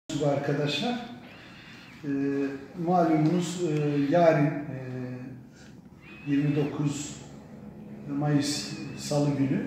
Arkadaşlar, malumunuz yarın 29 Mayıs Salı günü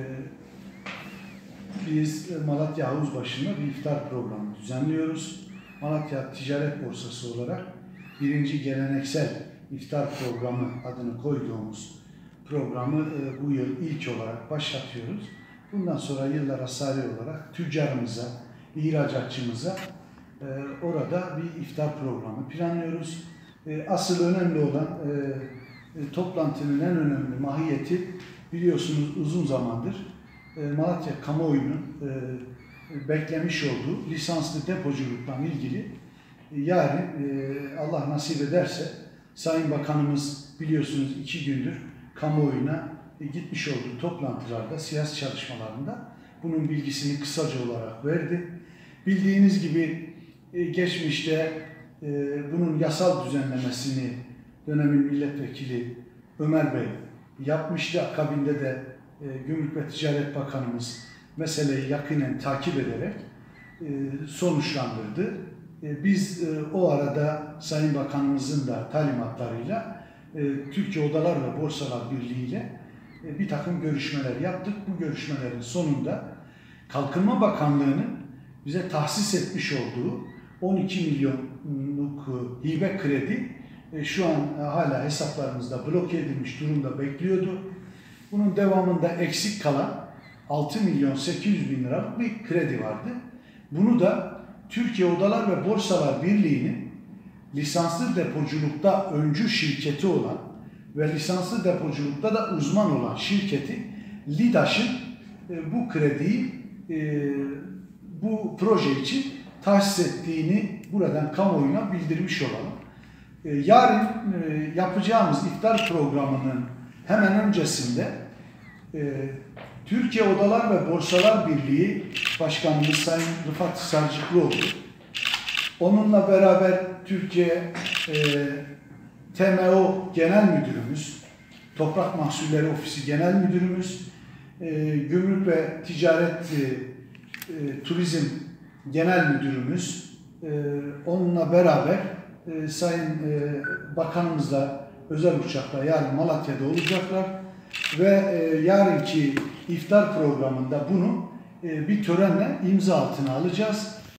biz Malatya Havuzbaşı'nda bir iftar programı düzenliyoruz. Malatya Ticaret Borsası olarak birinci geleneksel iftar programı adını koyduğumuz programı bu yıl ilk olarak başlatıyoruz. Bundan sonra yıllara sari olarak tüccarımıza, ihracatçımıza orada bir iftar programı planlıyoruz. Asıl önemli olan toplantının en önemli mahiyeti, biliyorsunuz uzun zamandır Malatya kamuoyunun beklemiş olduğu lisanslı depoculukla ilgili yarın Allah nasip ederse Sayın Bakanımız biliyorsunuz 2 gündür kamuoyuna gitmiş olduğu toplantılarda, siyasi çalışmalarında bunun bilgisini kısaca olarak verdi. Bildiğiniz gibi geçmişte bunun yasal düzenlemesini dönemin milletvekili Ömer Bey yapmıştı. Akabinde de Gümrük ve Ticaret Bakanımız meseleyi yakinen takip ederek sonuçlandırdı. Biz o arada Sayın Bakanımızın da talimatlarıyla Türkiye Odalar ve Borsalar Birliği ile bir takım görüşmeler yaptık. Bu görüşmelerin sonunda Kalkınma Bakanlığı'nın bize tahsis etmiş olduğu 12 milyonluk hibe kredi şu an hala hesaplarımızda bloke edilmiş durumda bekliyordu. Bunun devamında eksik kalan 6 milyon 800 bin liralık bir kredi vardı. Bunu da Türkiye Odalar ve Borsalar Birliği'nin lisanslı depoculukta öncü şirketi olan ve lisanslı depoculukta da uzman olan şirketi Lidaş'ın bu krediyi bu proje için tahsis ettiğini buradan kamuoyuna bildirmiş olalım. Yarın yapacağımız iftar programının hemen öncesinde Türkiye Odalar ve Borsalar Birliği Başkanımız Sayın Rıfat Sarcıklıoğlu, onunla beraber Türkiye TMO Genel Müdürümüz, Toprak Mahsulleri Ofisi Genel Müdürümüz, Gümrük ve Ticaret Turizm Genel Müdürümüz, onunla beraber Sayın Bakanımızla özel uçakla yarın Malatya'da olacaklar ve yarınki iftar programında bunu bir törenle imza altına alacağız.